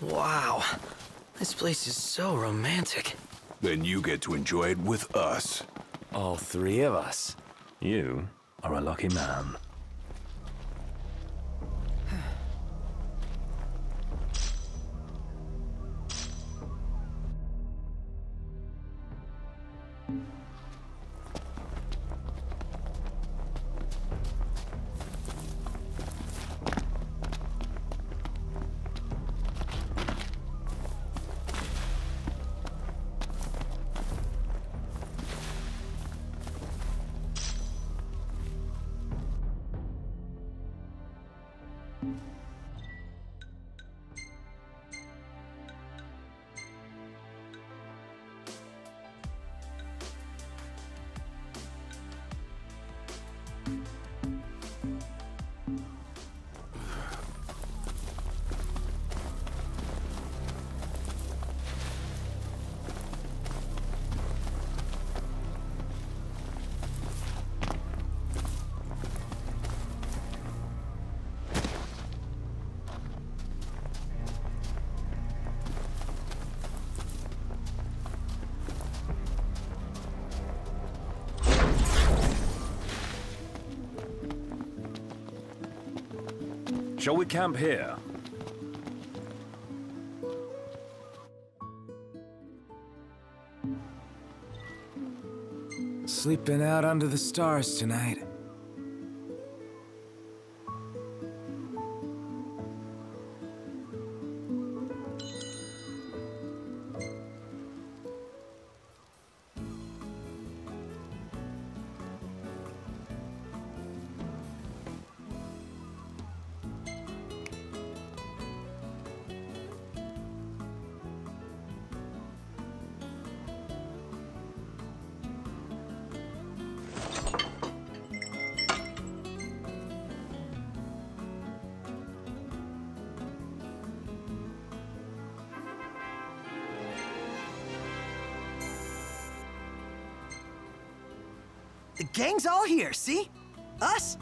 Wow. This place is so romantic. Then you get to enjoy it with us. All three of us. You are a lucky man. Shall we camp here? Sleeping out under the stars tonight. The gang's all here, see? Us?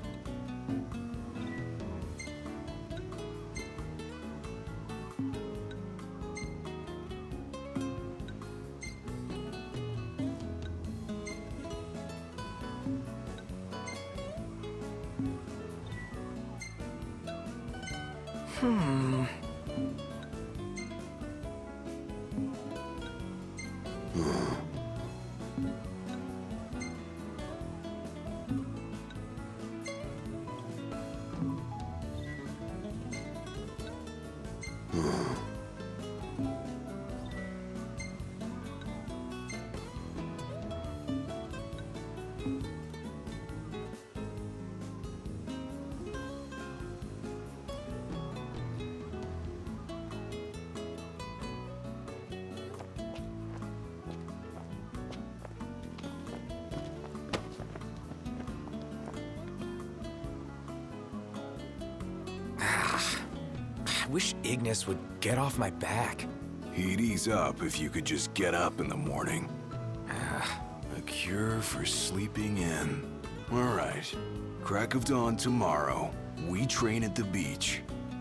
I wish Ignis would get off my back. He'd ease up if you could just get up in the morning. A cure for sleeping in. All right. Crack of dawn tomorrow. We train at the beach.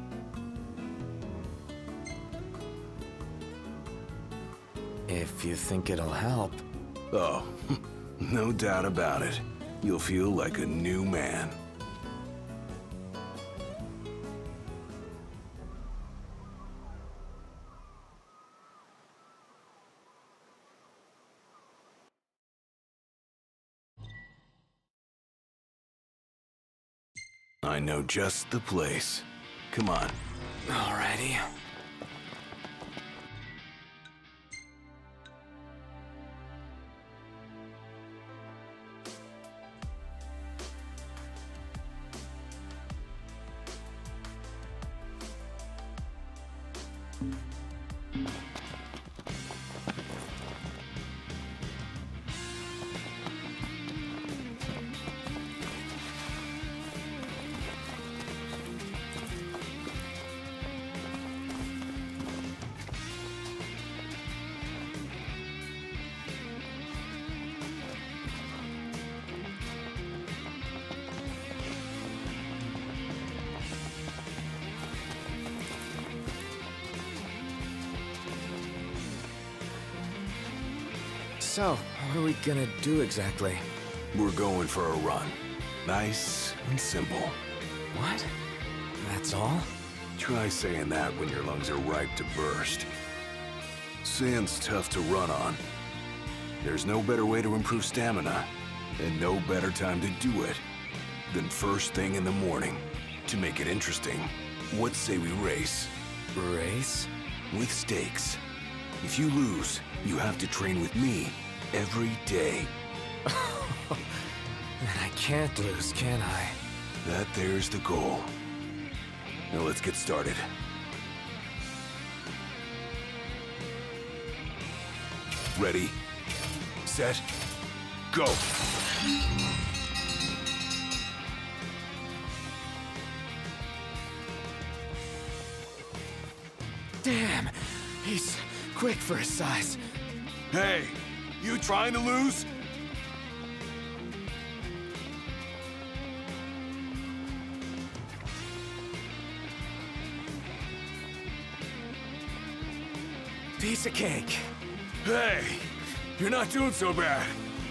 If you think it'll help. Oh, no doubt about it. You'll feel like a new man. I know just the place. Come on. Alrighty. So, what are we gonna do exactly? We're going for a run. Nice and simple. What? That's all? Try saying that when your lungs are ripe to burst. Sand's tough to run on. There's no better way to improve stamina, and no better time to do it than first thing in the morning. To make it interesting, what say we race? Race? With stakes. If you lose, you have to train with me every day. I can't lose, can I? That there's the goal. Now let's get started. Ready, set, go! Damn, he's quick for his size. Hey, you trying to lose? Piece of cake. Hey, you're not doing so bad.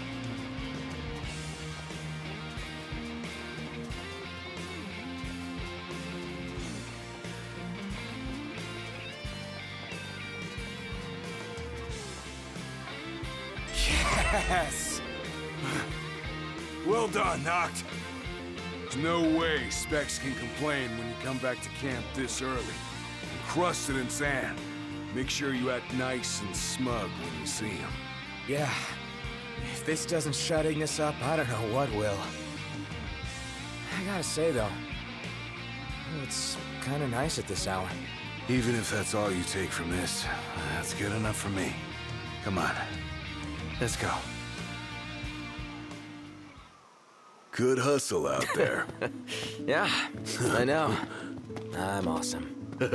Yes! Well done, Noct. There's no way Specs can complain when you come back to camp this early. Crusted in sand. Make sure you act nice and smug when you see him. Yeah. If this doesn't shut Ignis up, I don't know what will. I gotta say, though, it's kinda nice at this hour. Even if that's all you take from this, that's good enough for me. Come on. Let's go. Good hustle out there. Yeah, I know. I'm awesome.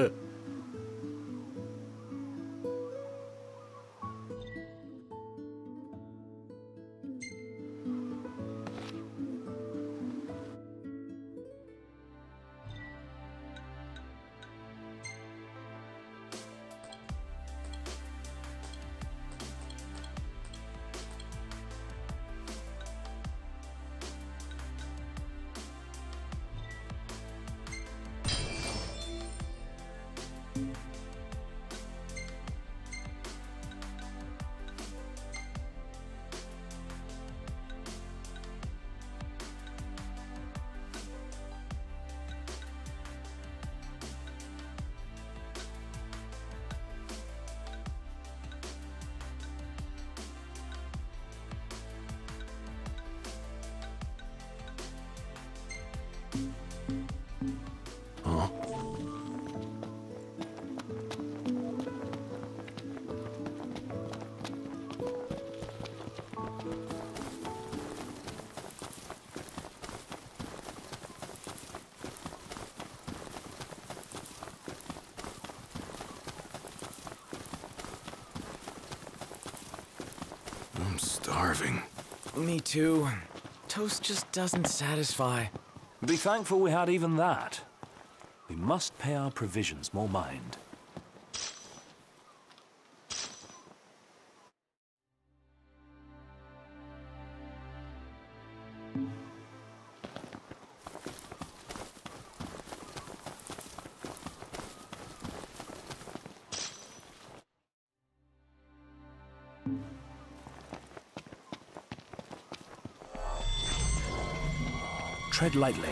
Huh? I'm starving. Me too. Toast just doesn't satisfy. Be thankful we had even that. We must pay our provisions more mind. Tread lightly.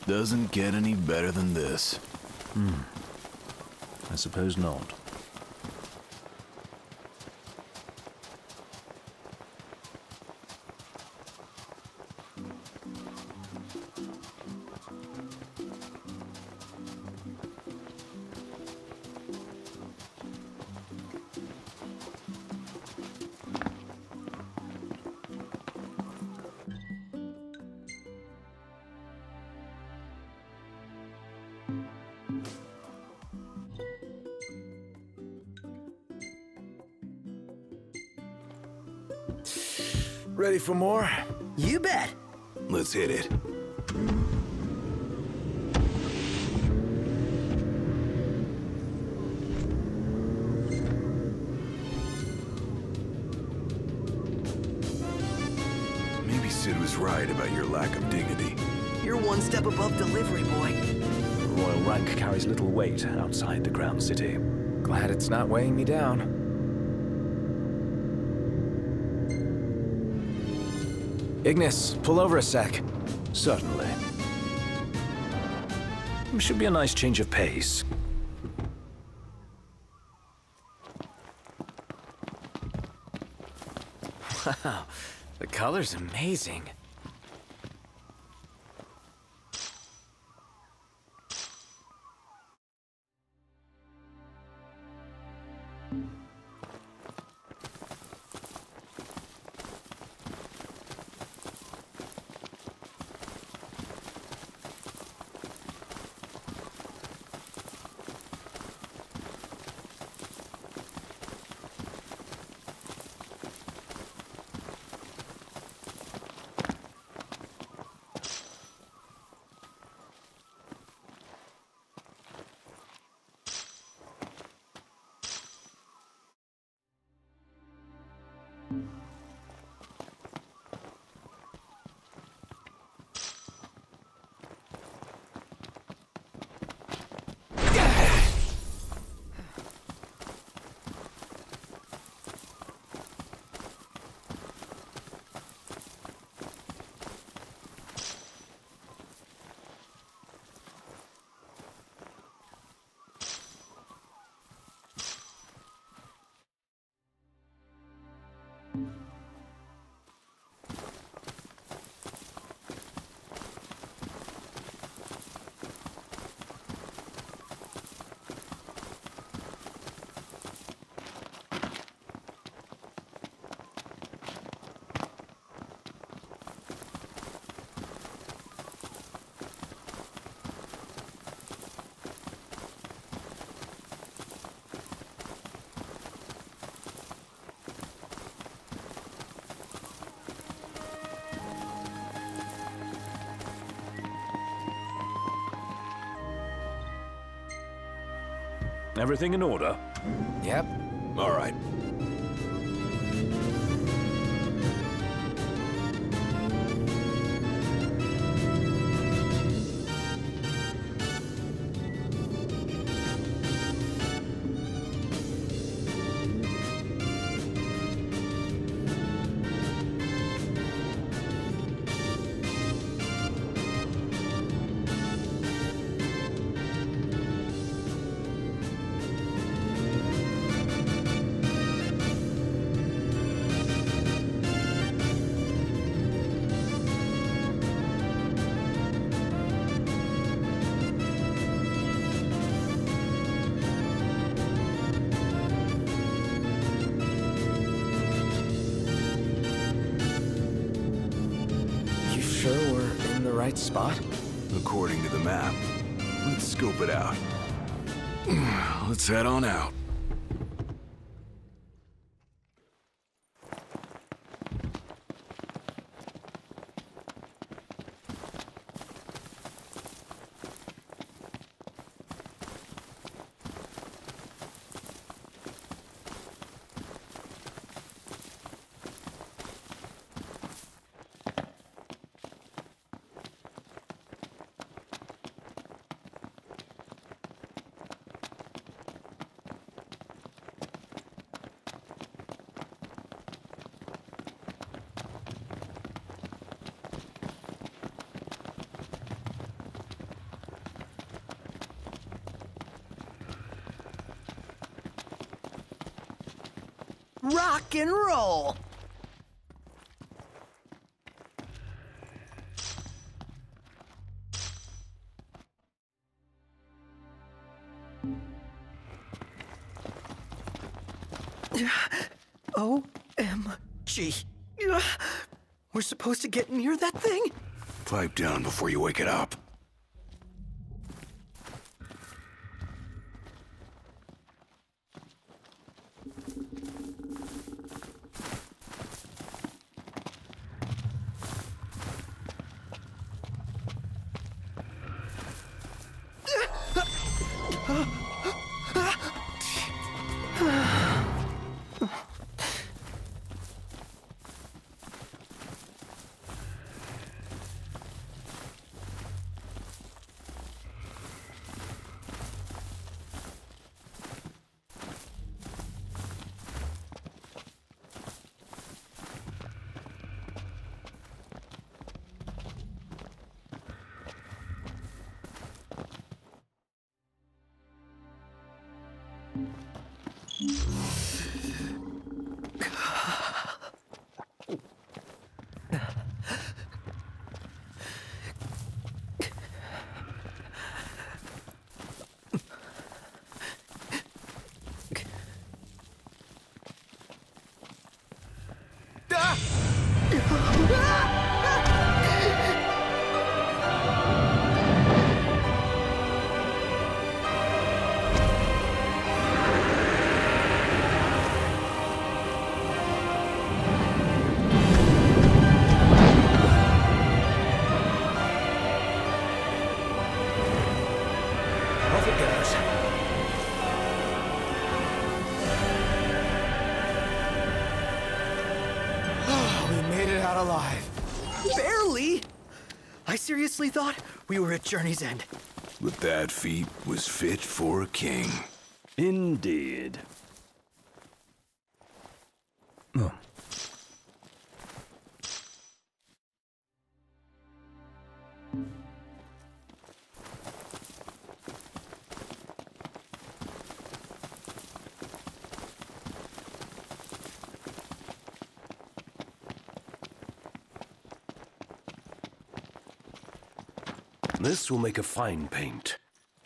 Doesn't get any better than this. I suppose not. Ready for more? You bet. Let's hit it. Maybe Sid was right about your lack of dignity. You're one step above delivery boy. Royal rank carries little weight outside the Crown City. Glad it's not weighing me down. Ignis, pull over a sec. Certainly. Should be a nice change of pace. Wow, the color's amazing. Everything in order? Yep. All right. Right spot? According to the map. Let's scope it out. Let's head on out. Rock and roll! OMG. We're supposed to get near that thing? Pipe down before you wake it up. I seriously thought we were at Journey's End. With that feat was fit for a king. Indeed. Oh. This will make a fine paint.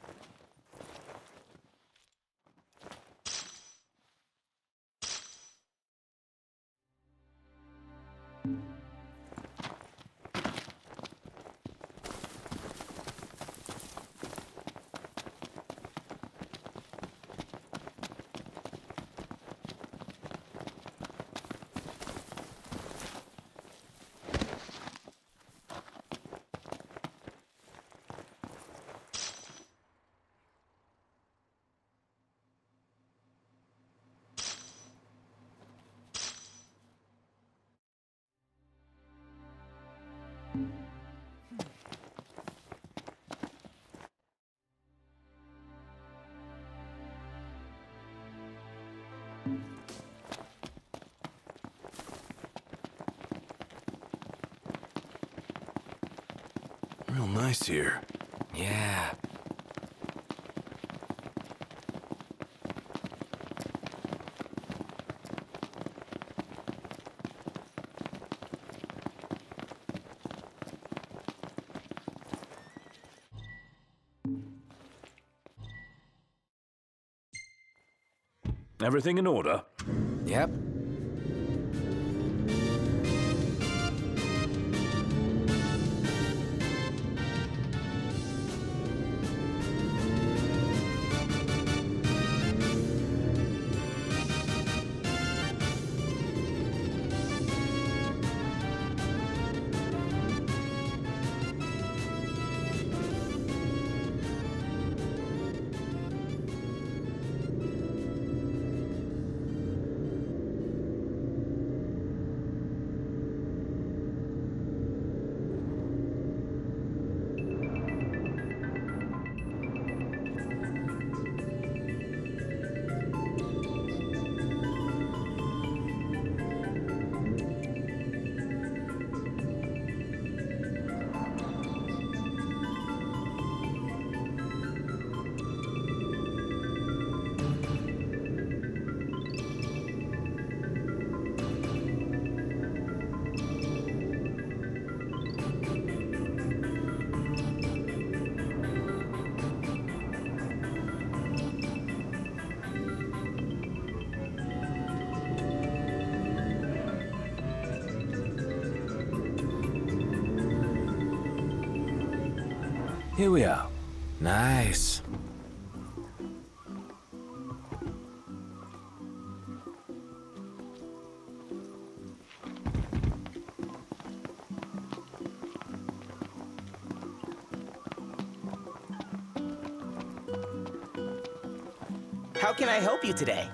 Real nice here. Yeah. Everything in order? Yep. Here we are. Nice. How can I help you today?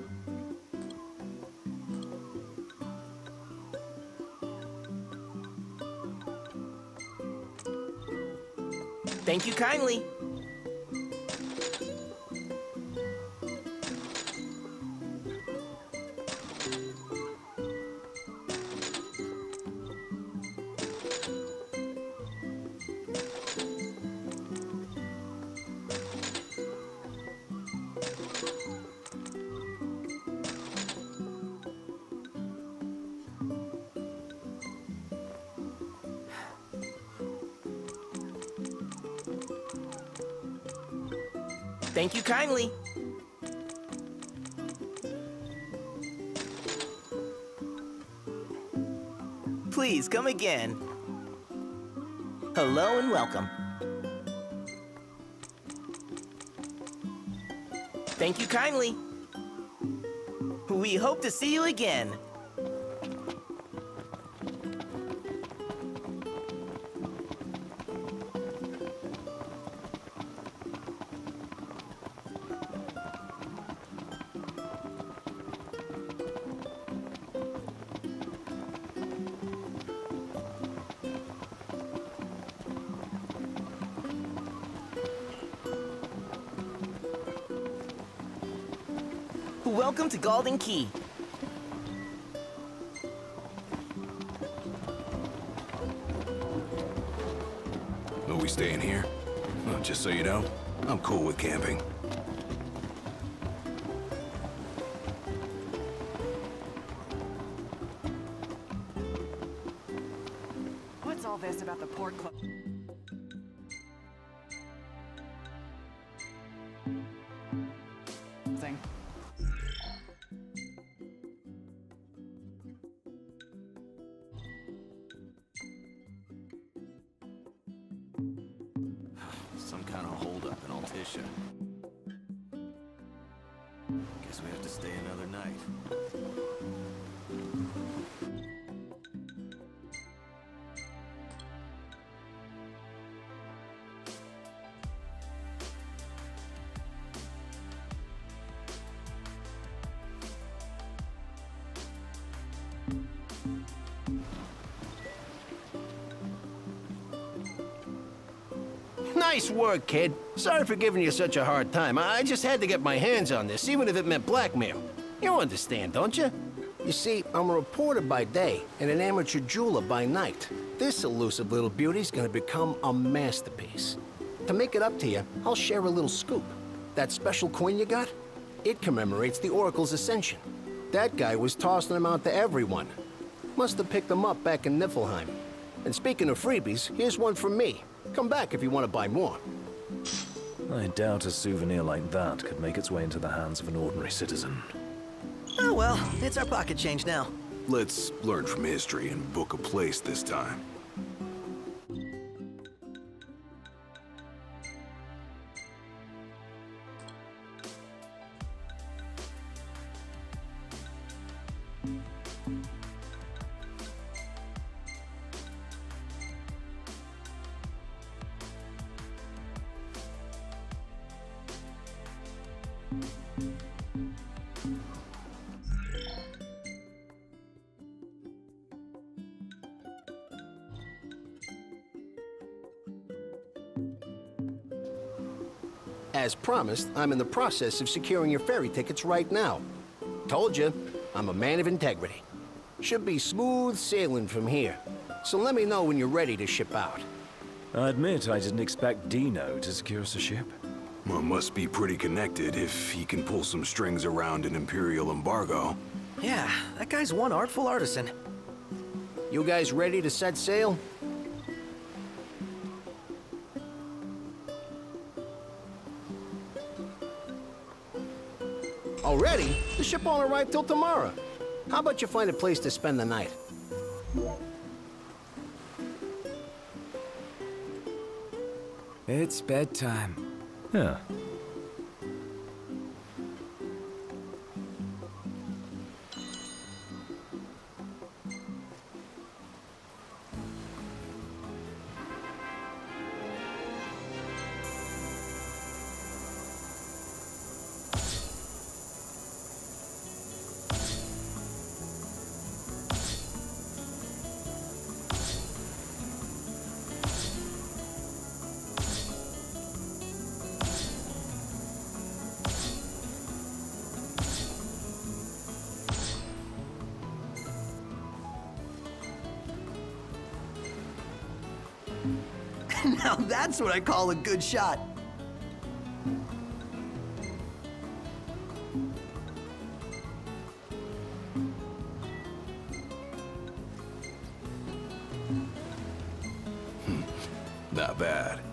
Thank you kindly. Thank you kindly. Please come again. Hello and welcome. Thank you kindly. We hope to see you again. Welcome to Galdin Quay. Are we staying here? Well, just so you know, I'm cool with camping. What's all this about the port club? Thing. Some kind of holdup in Altissia. Guess we have to stay another night. Nice work, kid. Sorry for giving you such a hard time. I just had to get my hands on this, even if it meant blackmail. You understand, don't you? You see, I'm a reporter by day and an amateur jeweler by night. This elusive little beauty's gonna become a masterpiece. To make it up to you, I'll share a little scoop. That special coin you got? It commemorates the Oracle's ascension. That guy was tossing them out to everyone. Must have picked them up back in Niflheim. And speaking of freebies, here's one from me. Come back if you want to buy more. I doubt a souvenir like that could make its way into the hands of an ordinary citizen. Oh well, it's our pocket change now. Let's learn from history and book a place this time. As promised, I'm in the process of securing your ferry tickets right now. Told you, I'm a man of integrity. Should be smooth sailing from here. So let me know when you're ready to ship out. I admit I didn't expect Dino to secure us a ship. Well, must be pretty connected if he can pull some strings around an Imperial embargo. Yeah, that guy's one artful artisan. You guys ready to set sail? Already? The ship won't arrive till tomorrow. How about you find a place to spend the night? It's bedtime. Yeah. Now that's what I call a good shot. Not bad.